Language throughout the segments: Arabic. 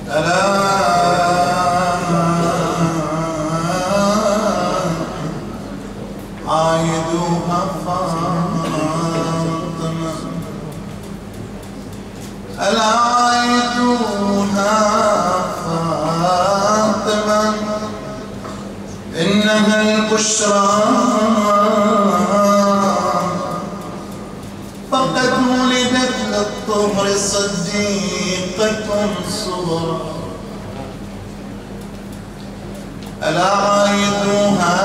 ألا عايدوها فاطمة، ألا عايدوها فاطمة، إنها البشرى فقد ولدت للطهر صديقة صغرى. ألا عايدوها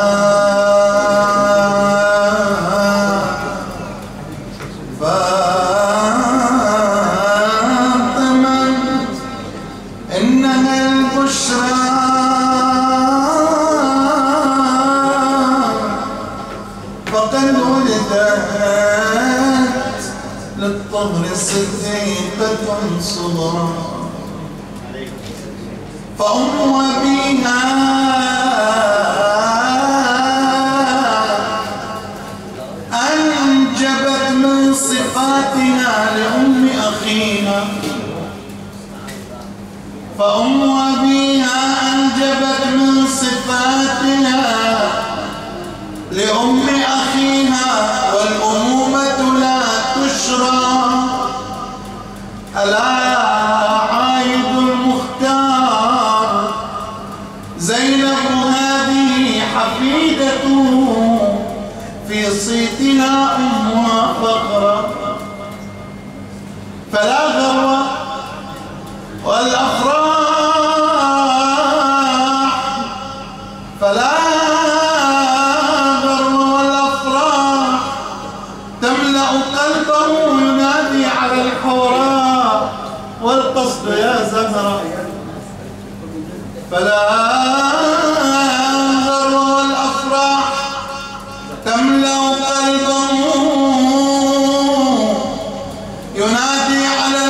فاطمة، إنها البشرى فقد ولدت للطهر صديقة صغرى. فأم أبيها أنجبت من صفاتها لأم أخيها، فأم أبيها أنجبت من صفاتها لأم أخيها، والأمومة لا تشرى. ألا عايد المختار زينب هذه حفيدته، في صيتها أمها فقرة، فلا غر والأفراح، فلا غر والأفراح تملأ قلبه، ينادي على الحوراء والقصد يا زهرة. فلا غر والأفراح تملأ قلبه، ينادي على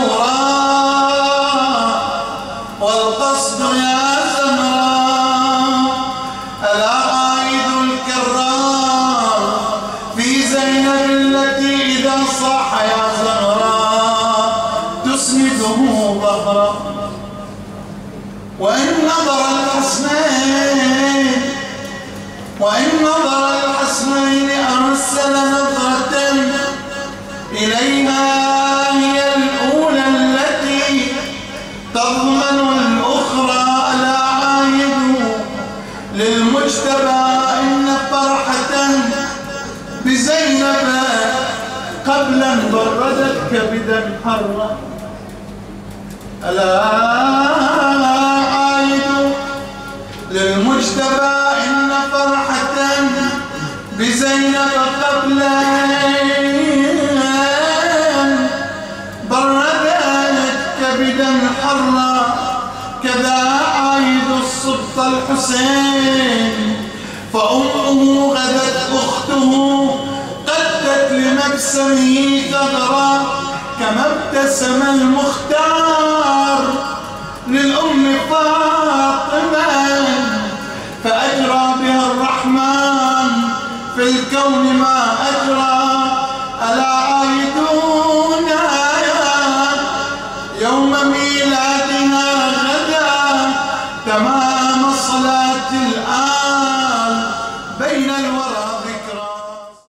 الحوراء والقصد يا زهرة. ألا عايد الكرار في زينب التي إذا صاح يا زهراء تسنده ظهرا. وإن نظر الحسنين أرسل نظرة إليها، هي الأولى التي تضمن الأخرى. ألا عايد للمجتبى إن فرحة بزينب قبلا بردت كبدا حرا. ألا عايد للمجتبى إن فرحة بزينب قبلا بردت كبدا حرا. كذا عايد الصبط الحسين، فأمه غدت أخته قدت لمبسمه ثغرا. كما ابتسم المختار للأم فاطمة، فأجرى بها الرحمن في الكون ما أجرى.